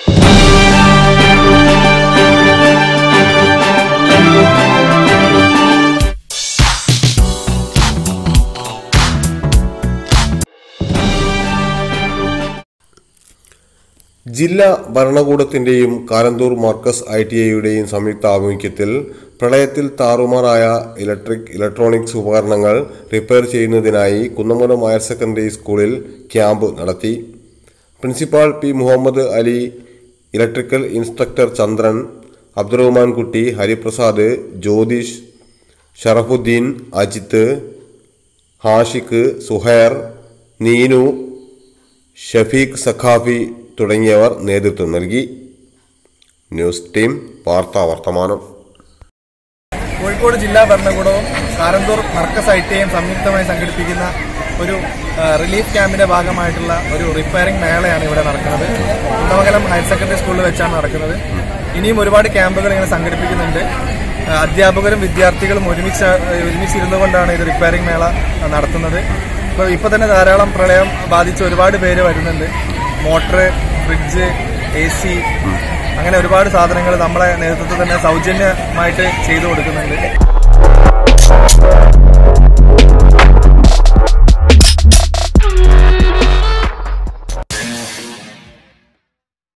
ജില്ലാ ഭരണകൂടത്തിന്റെയും കാരന്തൂർ മാർക്കസ് ITIയുടെയും സംയുക്ത ആഭിമുഖ്യത്തിൽ പ്രളയത്തിൽ താറുമാറായ ഇലക്ട്രോണിക്സ് ഉപകരണങ്ങൾ റിപ്പയർ ചെയ്യുന്നതിനായി കുന്നമംഗലം ഹയർ സെക്കൻഡറി സ്കൂളിൽ ക്യാമ്പ് നടത്തി. Principal P. Muhammad Ali, electrical instructor Chandran, Abdurahman Kutty, Hariprasad, Jyothish, Sharafuddin, Ajith, Hashiq, Suhair, Neenu, Shafeeq Saqafi തുടങ്ങിയവർ നേതൃത്വം നൽകി. ന്യൂസ് ടീം വാർത്താ വർത്തമാനം. കോഴിക്കോട് ജില്ലാ ഭരണകൂടവും കാരന്തൂർ മർക്കസ് ITIയും സംയുക്തമായി സംഘടിപ്പിക്കുന്ന ഒരു റിലീഫ് ക്യാമ്പിന്റെ ഭാഗമായിട്ടുള്ള ഒരു റിപ്പയറിംഗ് മേളയാണ് ഇവിടെ നടക്കുന്നത്. കുന്നമംഗലം ഹയർ സെക്കൻഡറി സ്കൂളിൽ വെച്ചാണ് നടക്കുന്നത്. ഇനിയും ഒരുപാട് ക്യാമ്പുകൾ ഇങ്ങനെ സംഘടിപ്പിക്കുന്നുണ്ട്. അധ്യാപകരും വിദ്യാർത്ഥികളും ഒരുമിച്ചിരുന്നു കൊണ്ടാണ് ഇത് റിപ്പയറിംഗ് മേള നടത്തുന്നത്. ഇപ്പൊ തന്നെ ധാരാളം പ്രളയം ബാധിച്ച് ഒരുപാട് പേര് വരുന്നുണ്ട്. മോട്ടർ, ഫ്രിഡ്ജ്, AC അങ്ങനെ ഒരുപാട് സാധനങ്ങൾ നമ്മളെ നേതൃത്വത്തിൽ തന്നെ സൗജന്യമായിട്ട് ചെയ്തു കൊടുക്കുന്നുണ്ട്.